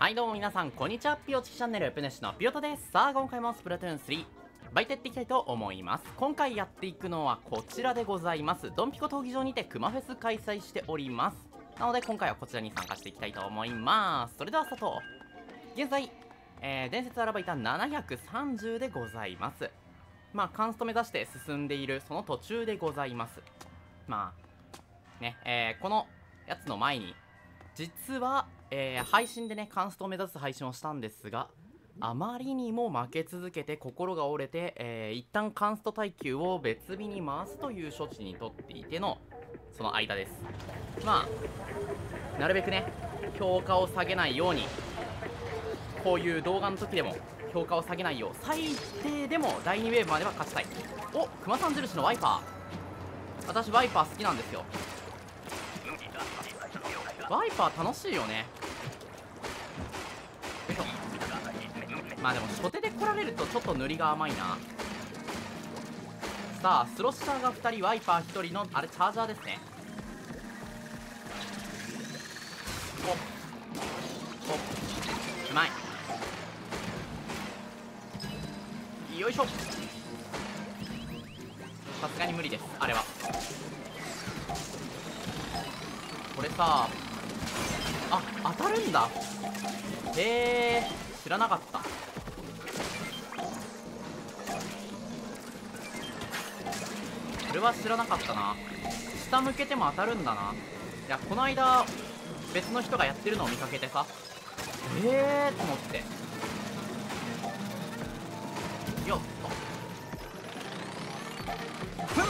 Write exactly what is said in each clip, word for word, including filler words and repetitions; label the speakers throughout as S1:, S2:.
S1: はいどうも皆さんこんにちは。ピオチキチャンネルプネシのピオタです。さあ今回もスプラトゥーンスリーバイトやっていきたいと思います。今回やっていくのはこちらでございます。ドンピコ闘技場にてクマフェス開催しております。なので今回はこちらに参加していきたいと思います。それではスタート。現在、えー、伝説アラバイタななひゃくさんじゅうでございます。まあカンスト目指して進んでいるその途中でございます。まあね、えー、このやつの前に実は、えー、配信でねカンストを目指す配信をしたんですが、あまりにも負け続けて心が折れて、えー、一旦カンスト耐久を別日に回すという処置にとっていてのその間です。まあなるべくね評価を下げないように、こういう動画の時でも評価を下げないよう最低でもだいにウェーブまでは勝ちたい。お、クマさん印のワイパー。私ワイパー好きなんですよ。ワイパー楽しいよね。まあでも初手で来られるとちょっと塗りが甘いな。さあスロッシャーがふたり、ワイパーひとりのあれチャージャーですね。おおうまい。よいしょ。さすがに無理です、あれは。これさあ、当たるんだ。へえ、知らなかった。これは知らなかったな。下向けても当たるんだな。いや、この間別の人がやってるのを見かけてさ、えーと思って。よっとふん。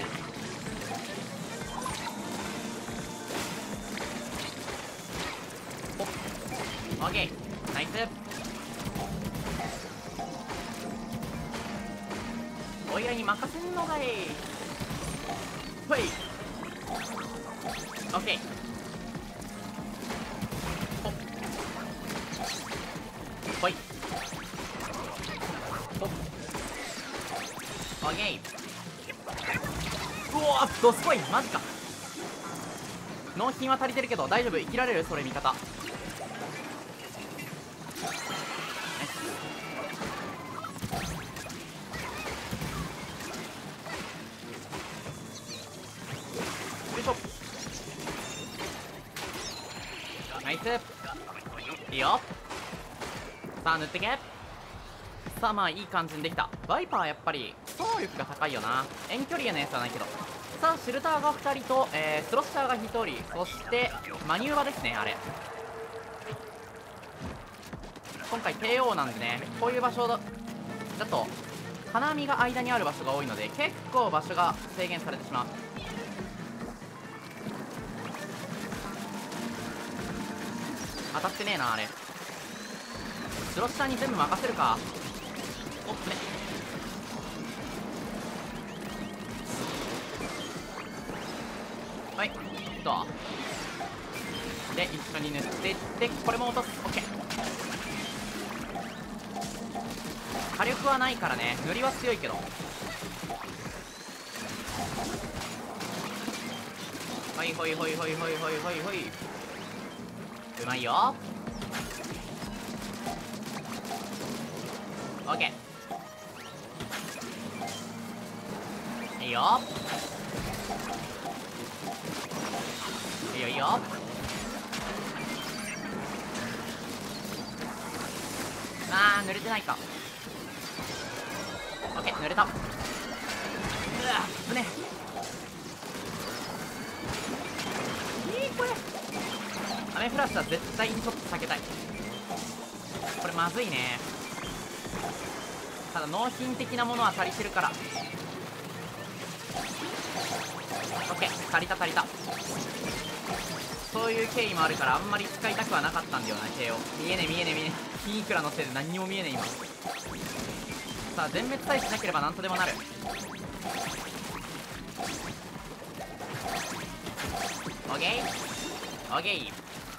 S1: オッケー、ナイス。おいらに任せんのかい。ほい。オッケー。ほっほい。ほっオッケー。うおーっとすごい、マジか。納品は足りてるけど大丈夫、生きられる。それ味方。ナイス。いいよ。さあ塗ってけ。さあまあいい感じにできた。ワイパーやっぱり走力が高いよな。遠距離へのやつはないけど。さあシルターがふたりと、えー、スロッシャーがひとり、そしてマニューバですね。あれ今回帝王なんでね、こういう場所だだと金網が間にある場所が多いので結構場所が制限されてしまう。当たってねえなあれ。スロッシャーに全部任せるか。おっつね。はいどうで一緒に塗っていって、これも落とす。オッケー。火力はないからね、塗りは強いけど。ほいほいほいほいほいほいほいほい。うまいよ。オッケー。いいよいいよいいよ。あー濡れてないか。オッケー、濡れた。うわっねいいこれ。雨フラッシュは絶対にちょっと避けたい。これまずいね。ただ納品的なものは足りてるから。オッケー、足りた足りた。そういう経緯もあるからあんまり使いたくはなかったんだよな。ケーオー見えねえ見えねえ見えねえ。金いくらのせいで何にも見えねえ今。さあ全滅さえしなければなんとでもなる。オッケーオッケー。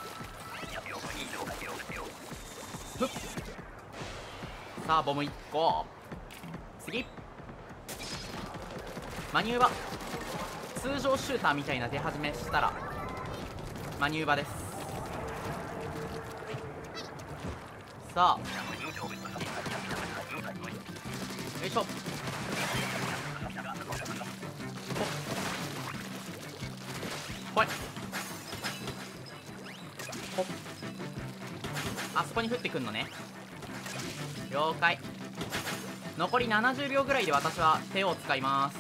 S1: ふっ。さあボムいっこ。次マニューバ。通常シューターみたいな出始めしたらマニューバです。 さあ、よいしょ。ほっほいほっ。あそこに降ってくんのね。了解。残りななじゅうびょうぐらいで私は手を使います。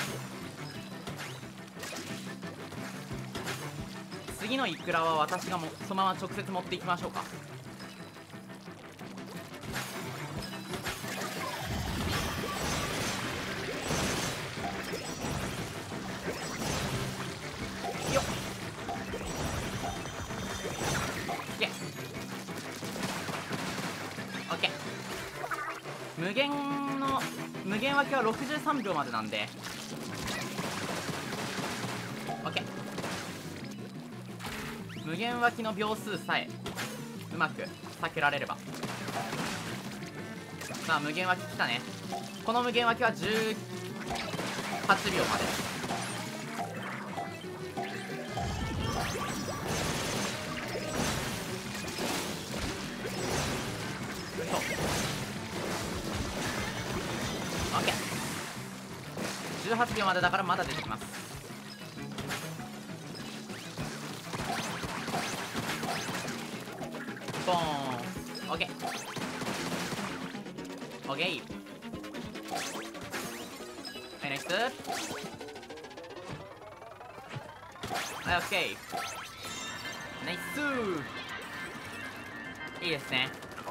S1: 次のイクラは私がもそのまま直接持っていきましょうか。よっ、オッケー。無限の無限湧きはろくじゅうさんびょうまでなんで OK。 無限湧きの秒数さえうまく避けられれば。さあ無限湧き来たね。この無限湧きはじゅうはちびょうまで。じゅうはちびょうまでだからまだ出てきます。ボーン。オッケーオッケー。はい、ナイス。はい、オッケー。ナイスー。いいですね。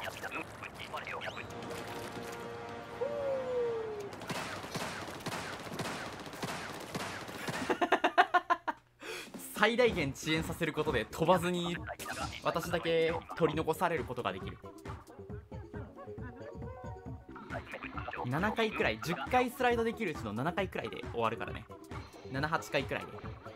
S1: 最大限遅延させることで飛ばずに私だけ取り残されることができる。ななかいくらい、じゅっかいスライドできるうちのななかいくらいで終わるからね。ななはちかいくらいで。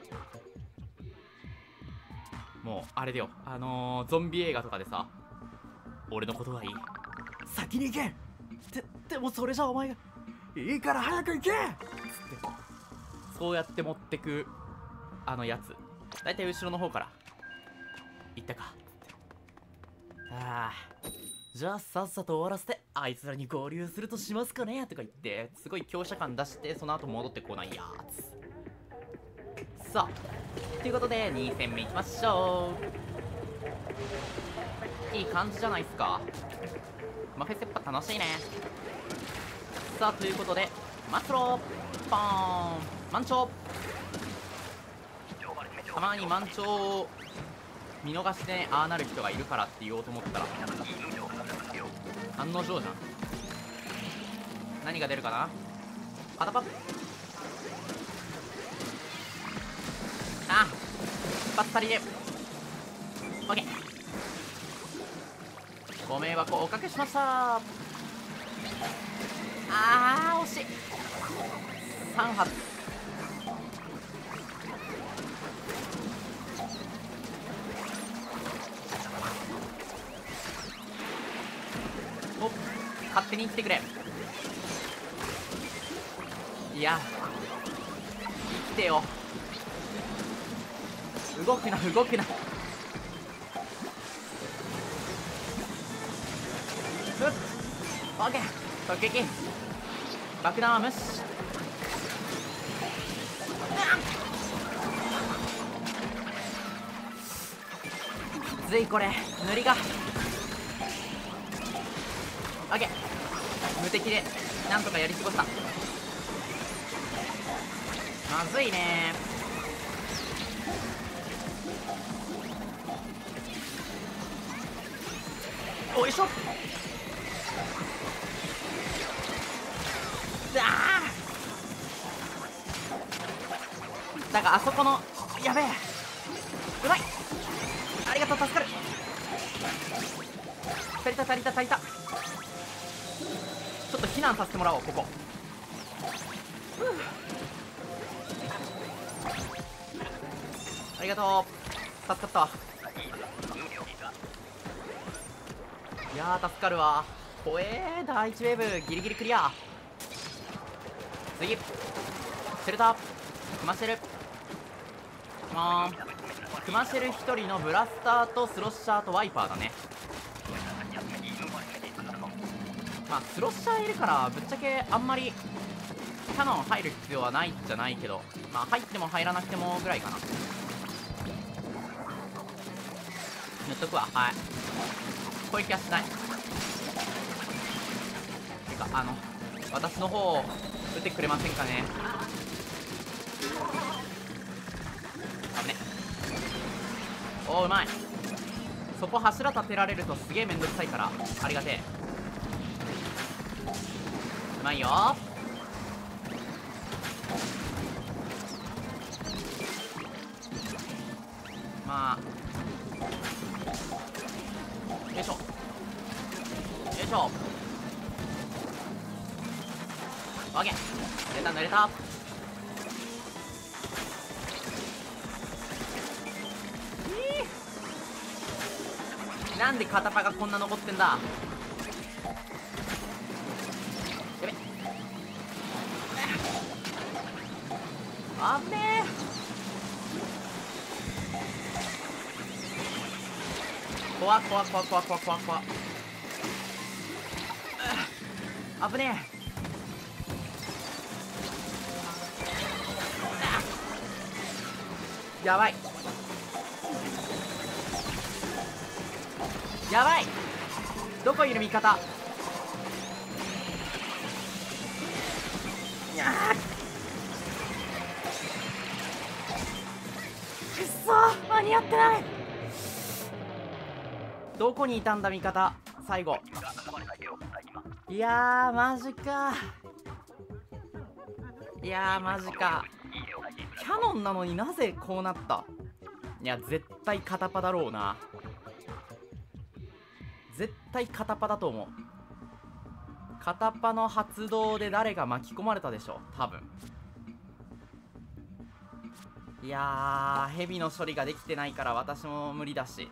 S1: もうあれだよ、あのー、ゾンビ映画とかでさ、俺のことはいい、先に行け、ででもそれじゃお前がいいから早く行けっつってそうやって持ってくあのやつ、だいたい後ろの方から行ったか。ああ、じゃあさっさと終わらせてあいつらに合流するとしますかねとか言ってすごい強者感出して、その後戻ってこないやつ。さあということでに戦目いきましょう。いい感じじゃないっすか。マフェスやっぱ楽しいね。さあということで末路ポーン満潮。たまに満潮を見逃してね、ああなる人がいるからって言おうと思ったら案の定じゃん。何が出るかな。パタパッ。あバッタリで OK。 ご迷惑をおかけしました。あー惜しい。さん発。お勝手に来てくれ。いや生きてよ。動くな動くな。ふっオッケー突撃。爆弾は無視。きついこれ塗りが。オッケー無敵でなんとかやり過ごした。まずいねー。おいしょ。だーだがあそこのやべえうまい。ありがとう助かる。足りた足りた足りた。ちょっと避難させてもらおうここ。ありがとう助かったわ。いやー助かるわ。怖えー。第一ウェーブギリギリクリア。次シェルタークマシェルクマーン。クマシェルひとりのブラスターとスロッシャーとワイパーだね。 まあスロッシャーいるからぶっちゃけあんまりキャノン入る必要はないじゃないけど、まあ入っても入らなくてもぐらいかな。塗っとくわ。はい、こういう気はしない。てかあの私の方を撃ってくれませんかね。危ね。おーうまい。そこ柱立てられるとすげえめんどくさいからありがてえ。うまいよ。まあよいしょよいしょ。オッケー、濡れた濡れた。なんで片パがこんな残ってんだ。やべあっべえ。怖っ怖っ怖っ怖っ怖っ怖っ怖っ。あぶねえ。やばいやばい。どこいる味方。いやくっそー、間に合ってない。どこにいたんだ味方最後。いやーマジか。いやーマジか。キャノンなのになぜこうなった。いや絶対片パだろうな。絶対片パだと思う。片パの発動で誰が巻き込まれたでしょ多分。いやーヘビの処理ができてないから私も無理だし。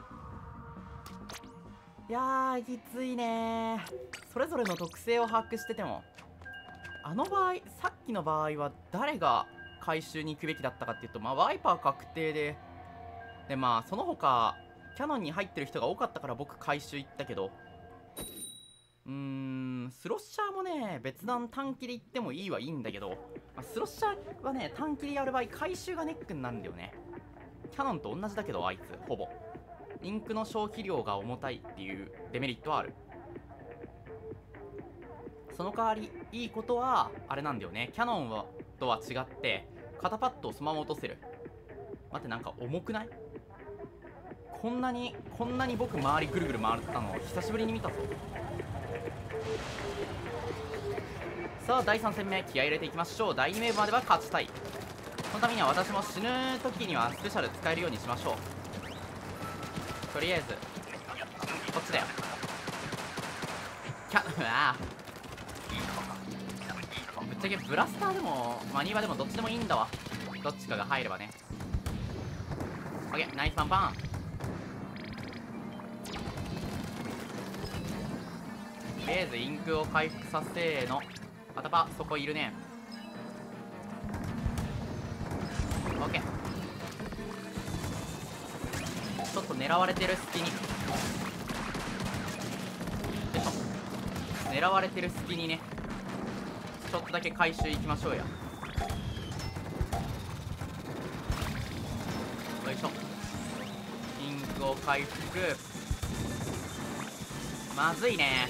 S1: いやーきついねー。それぞれの特性を把握しててもあの場合、さっきの場合は誰が回収に行くべきだったかっていうと、まあワイパー確定ででまあその他キャノンに入ってる人が多かったから僕回収行ったけど、うーんスロッシャーもね別段短期で行ってもいいはいいんだけど、まあ、スロッシャーはね短期でやる場合回収がネックになるんだよね。キャノンと同じだけどあいつほぼインクの消費量が重たいっていうデメリットはある。その代わりいいことはあれなんだよね。キャノンはとは違って肩パッドをそのまま落とせる。待ってなんか重くない？こんなにこんなに僕周りぐるぐる回ったの久しぶりに見たぞ。さあだいさん戦目気合い入れていきましょう。だいにウェーブまでは勝ちたい。そのためには私も死ぬ時にはスペシャル使えるようにしましょう。とりあえずこっちだよ。キャうわぶっちゃけブラスターでもマニーバでもどっちでもいいんだわ。どっちかが入ればね。オッケーナイスパンパン。とりあえずインクを回復させーの。パタパそこいるね。オッケー。ちょっと狙われてる隙によいしょ。狙われてる隙にねちょっとだけ回収いきましょうや。よいしょ。インクを回復。まずいね。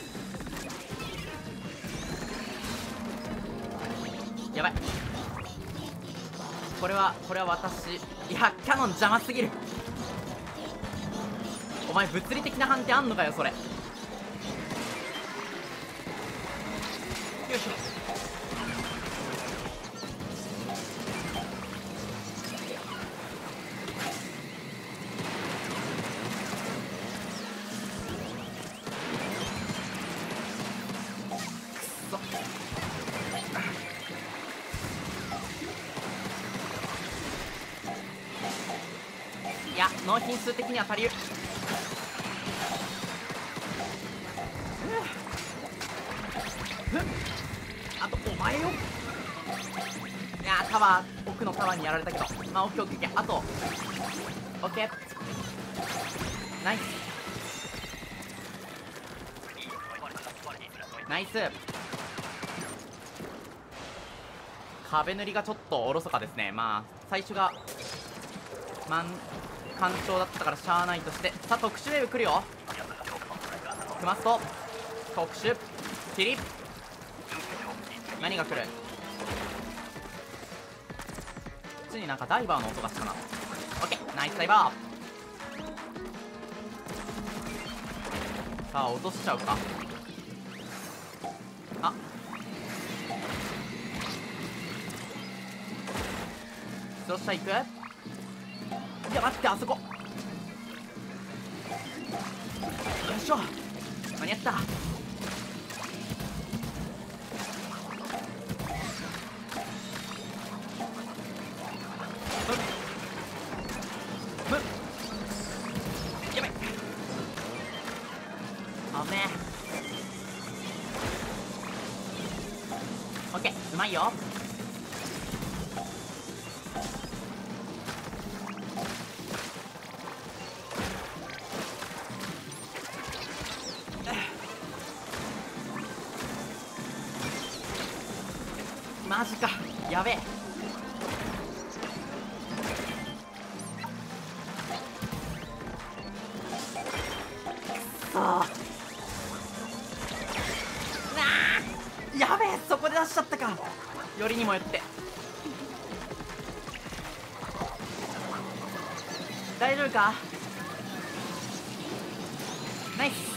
S1: やばい。これはこれは私いやキャノン邪魔すぎる。お前物理的な判定あんのかよそれ。よいしょ。いや納品数的には足りる。あとお前よ。いやータワー奥のタワーにやられたけどまあオッケーオッケーオッケー。あとオッケーナイス。 ナイス。壁塗りがちょっとおろそかですね。まあ最初が満干潮だったからしゃあないとして、さあ特殊ウェーブ来るよ。クマスト特殊キリ、何が来る。普通になんかダイバーの音がしたな。オッケー、ナイスダイバー。さあ落としちゃうか。あ、よっしゃ行く。いや待って、あそこよいしょ、間に合った。むむやべ、あめえ。オッケー、うまいよ。マジか、やべえ。くそー、なあ、やべえ、そこで出しちゃったか。よりにもよって。大丈夫か。ナイス。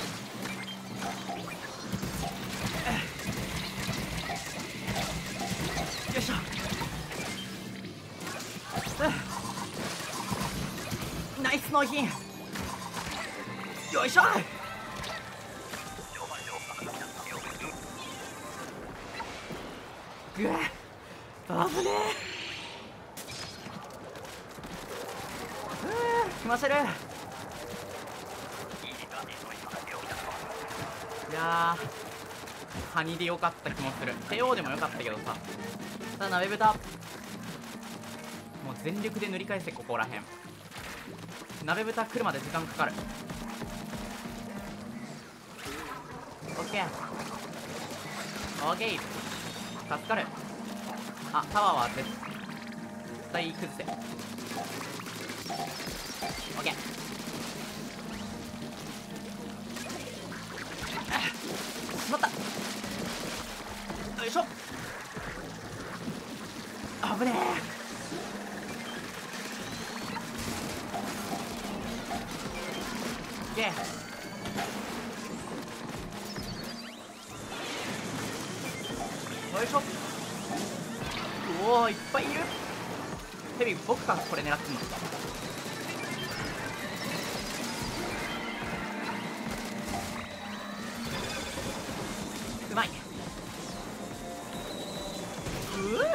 S1: よいしょ。ナイス納品。よいしょ。ぐわっ、危ねえ。うー、気持ち悪い。いやー、カニでよかった気もする。テオでもよかったけどさ。さあ鍋豚、もう全力で塗り返せ。ここらへん鍋豚来るまで時間かかる。オッケーオッケー、助かる。あ、タワーは絶対崩せ。オッケー。しまった。よいしょ。危ねえ。オッケー。よいしょ。おお、いっぱいいる。ヘビ、僕かこれ狙ってんの。うまい。うぅ、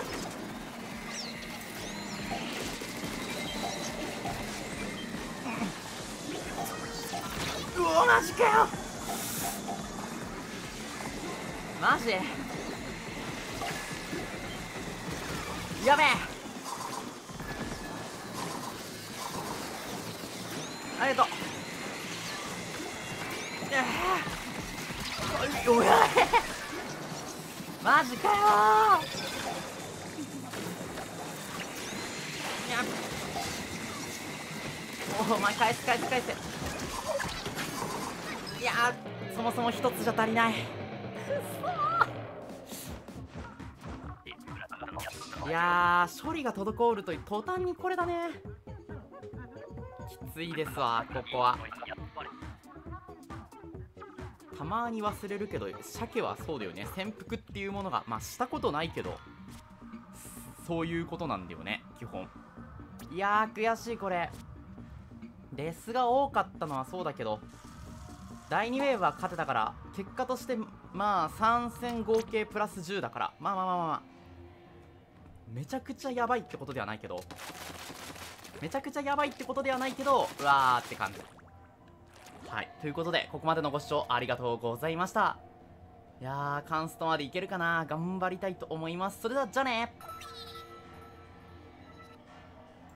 S1: うお、マジかよ。マジやべえ。ありがとう。えー、おやマジかよー。いや、おお前返す返す返せ。いやー、そもそも一つじゃ足りない。くそー。いやー、処理が滞ると途端にこれだね。きついですわ、ここは。たまに忘れるけど、鮭はそうだよね。潜伏っていうものが、まあしたことないけど、そういうことなんだよね、基本。いやー、悔しいこれ。デスが多かったのはそうだけど、だいにウェーブは勝てたから、結果としてまあさん戦合計プラスじゅうだから、まあまあまあまあまあめちゃくちゃやばいってことではないけど、めちゃくちゃやばいってことではないけど、うわーって感じ。はい、ということでここまでのご視聴ありがとうございました。いやー、カンストまでいけるかな。頑張りたいと思います。それではじゃあねー。